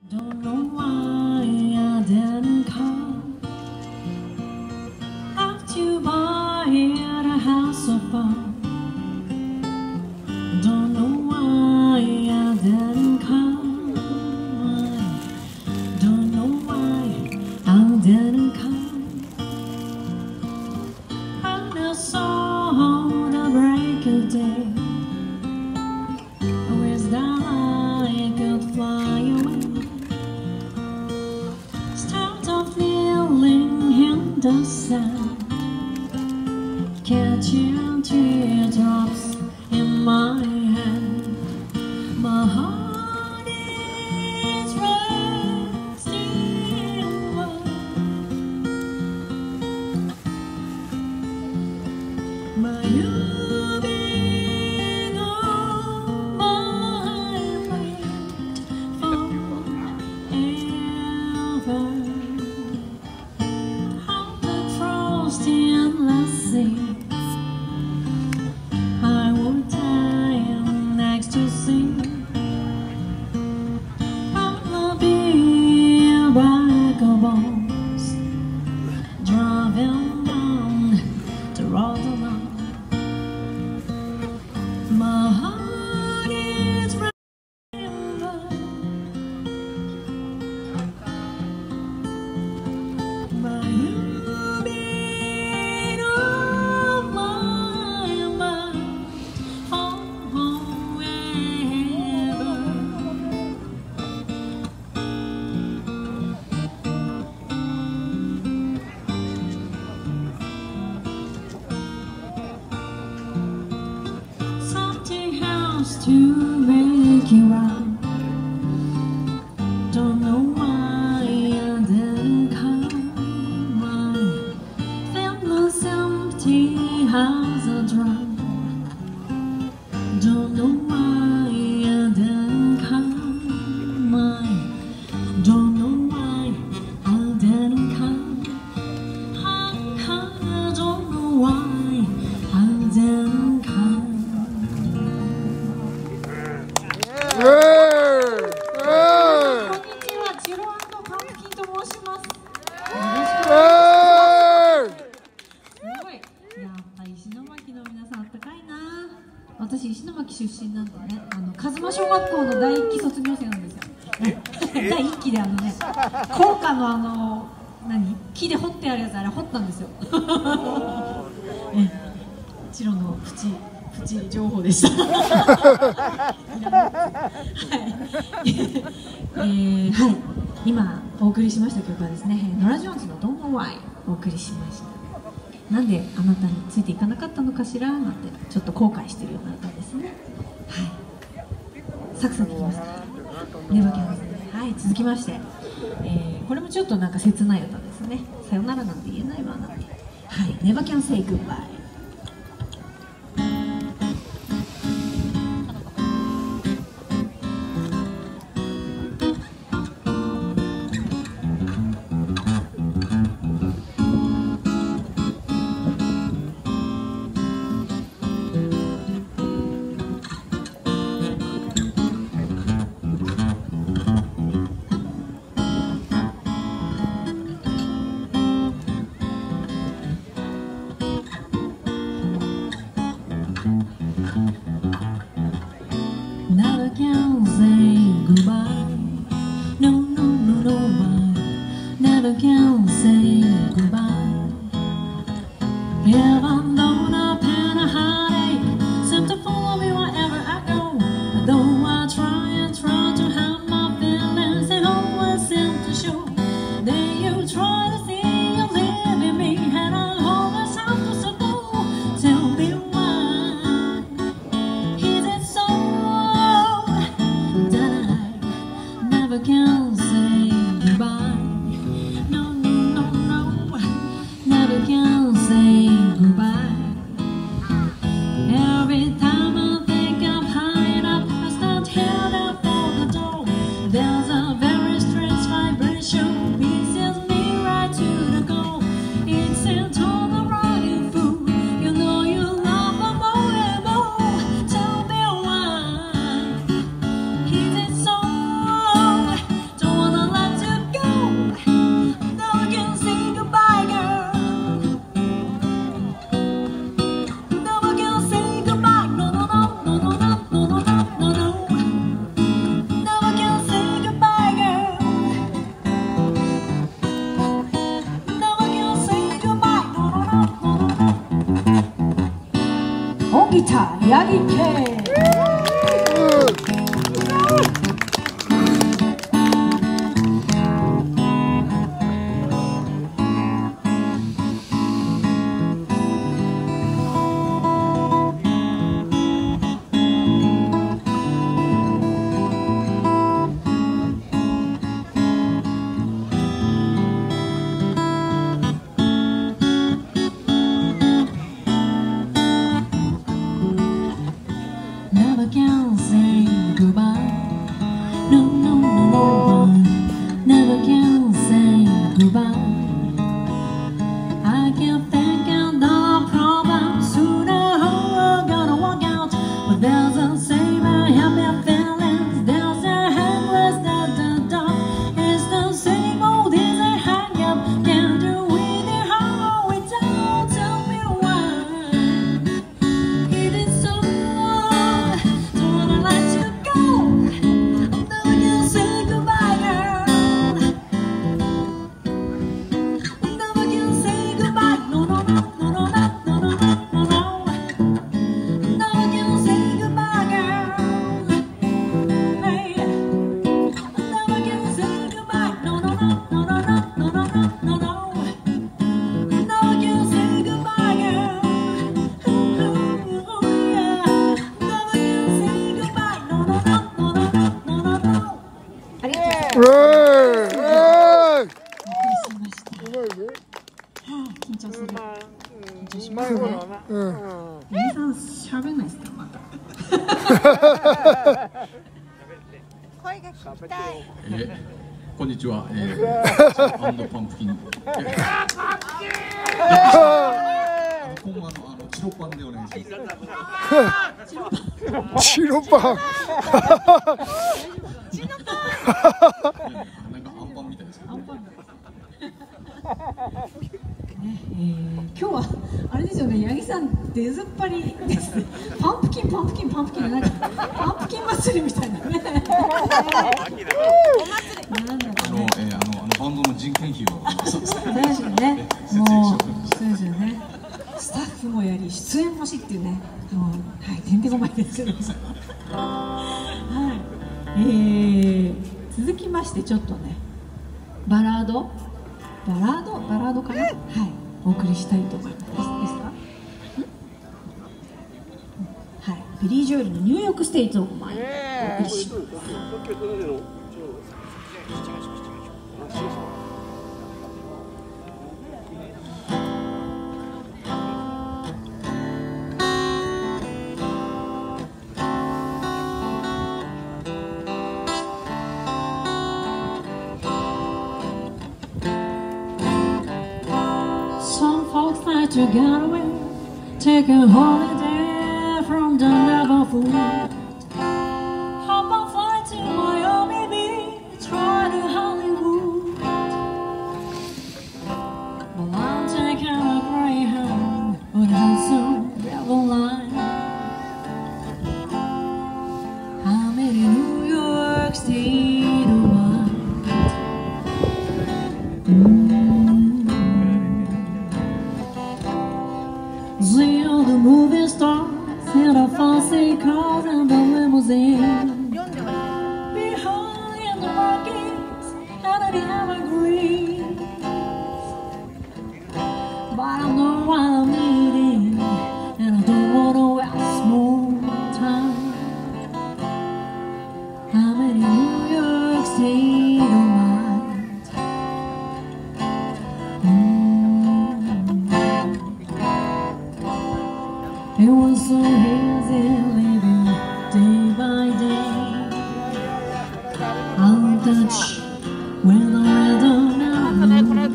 Don't know why I didn't come after buy a house so far. Don't know why I didn't come. Don't know why I didn't come. I never saw the break of day. Where's that I could fly away? Start of feeling in the sand, catching teardrops in my hand. My heart is resting well. My you being on my mind forever. How the frosty endless sea, I would die in ecstasy. I'll be a bag of bones driving down to Rotterdam. My heart is raining. My you being on my mind forever. Something has to make you right. Don't know why I didn't come. My family's empty house are dry. Don't know why I didn't come. I don't know why I didn't come. I don't know why I didn't come. こんにちは、ジロ&パンプキンと申します。すごい。やっぱり石巻の皆さんあったかいな。私石巻出身なんでね、鹿妻小学校の第1期卒業生なんですよ。第1期で校歌の木で掘ってあるやつ、あれ掘ったんですよ。チロのプチ情報でした。はい、今お送りしました曲はですね、ノラ・ジョーンズの Don't Know Why お送りしました。なんであなたについていかなかったのかしらなんてちょっと後悔してるような歌ですね。はい、サクサクきました。ネバキャンですね。はい、続きまして、これもちょっとなんか切ない歌ですね。さよならなんて言えないわなんて。はい、ネバキャン Say Goodbye。Never can say goodbye. No, no, no, no, why? Never can say goodbye. Even though the pain and heartache seem to follow me wherever I go, though I try and try to hide my feelings, they always seem to show. Then you try to see you're leaving me, and I always have to say no. Tell me why is it so that I never can say goodbye? No, no, no, no. ギ系。Never can say goodbye. No, no, no, no. Never can say goodbye. I can't think of the problem. Sooner or gonna walk out. But there's a same happy feelings. There's a handless da. It's the same old as I hang up. Can't do with it how without tell me why. It is so.緊張する。緊張しますね。皆さん喋んないですかまた。 声が聞きたい。 こんにちは。アンドパンプキン。今後チロパンでお願いします。 チロパン。なんかアンパンみたいですけど。 今日はあれですよね、八木さん出ずっぱりです。パンプキンなんかパンプキン祭りみたいなね。 バンドの人件費をそうですね。 大事ね。もうそうですよね。スタッフもやり出演もしっていうね。もうはいてんてこまいですけど。はい。続きましてちょっとねバラードかな。はい。お送りしたいと思います。ですか？はい。ビリー・ジョエルのニューヨークステイツオブマインドお送りします。Some folks like to get away, take a holiday from the neighborhood. Hop on flight to Miami Beach, try to Hollywood. Well, I'm taking a Greyhound with Hudson River Line. I'm in New York State of mind. See all the movie stars in the fancy cars and the limousine. Behind the Rockies and the Evergreens. But I know what I'm needing, and I don't want to waste more time. I'm in New York State of mind. It was so easy living day by day. I'll touch with the rhythm now.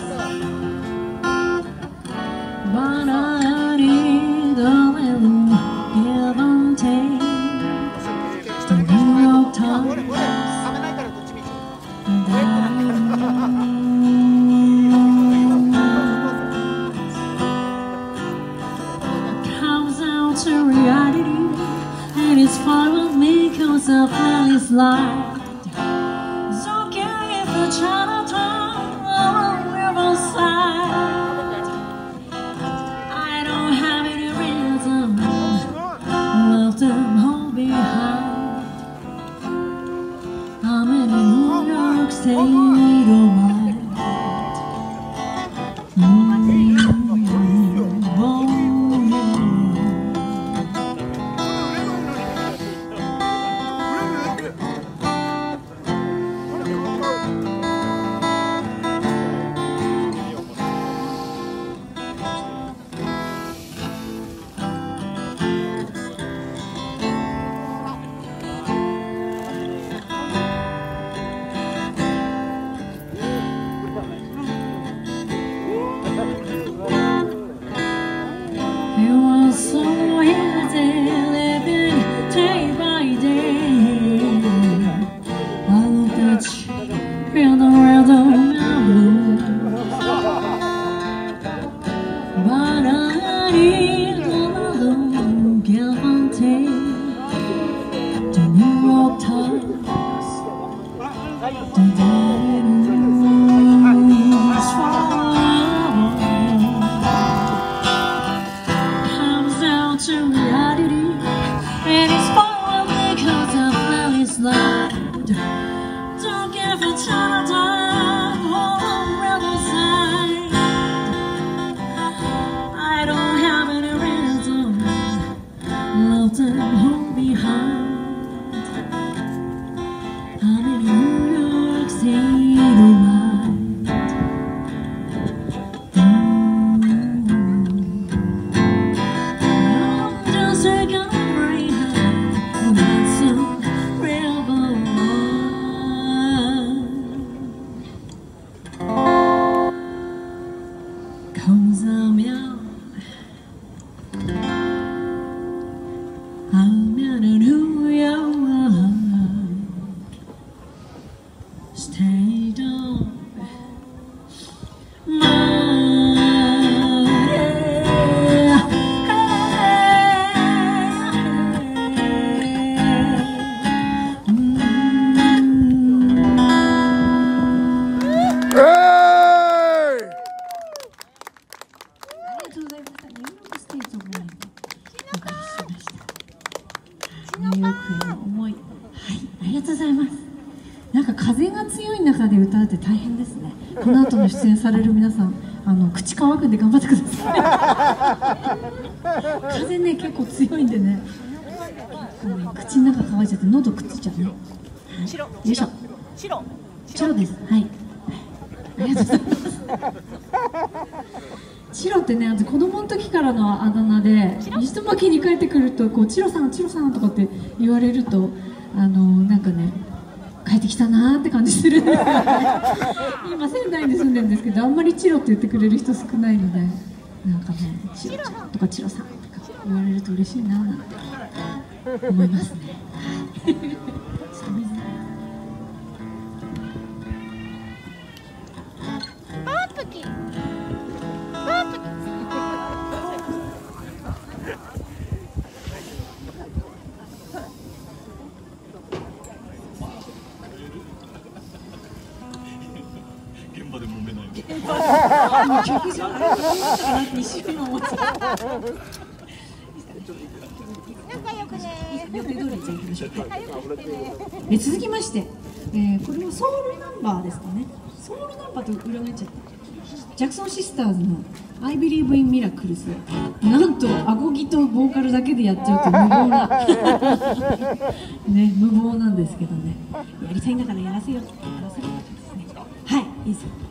But I need a little give and take. The New York Times comes out to reality, and it's fine with me 'cause I feel it's light. It's okay if the Chinatown or Riverside. I don't have any reason them all behind. I'm in a New York State of mind. It was so easy living day by day. I looked at you, feel the rhythm of blues. But I need all alone, can't take the New York Times, the daily news for to reality, and it's forward because I'm finally slide. Don't give a time on the other side. I don't have any reason love to hold behind. I'm in New York State of mind. Cause I'm young, I'm in a New York State ofニューヨークへの思い、はい、ありがとうございます。なんか風が強い中で歌うって大変ですね。この後の出演される皆さん、口乾くんで頑張ってください。風ね、結構強いんでね、口の中乾いちゃって喉くっついちゃうね。よいしょ。白です。はい。ありがとうございます。チロってね、私子供の時からのあだ名で、西巻に帰ってくるとこうチロさんとかって言われるとなんかね、帰ってきたなーって感じするんですよね。今仙台に住んでるんですけど、あんまりチロって言ってくれる人少ないので、なんかね、チロちゃんとかチロさんとか言われると嬉しいなーなんて思いますね。ちょっと水現場で揉めない。 曲じゃないのかなって一瞬思っちゃった。 仲良くね。 予定通りじゃあ行きましょう。続きまして、これはソウルナンバーですかね。ソウルナンバーと裏返っちゃった。ジャクソンシスターズの「I Believe in Miracles」。なんとアコギとボーカルだけでやっちゃうと無謀なね、無謀なんですけどね、やりたいんだからやらせよって言ってくださるわけですね。はい、いいですよ。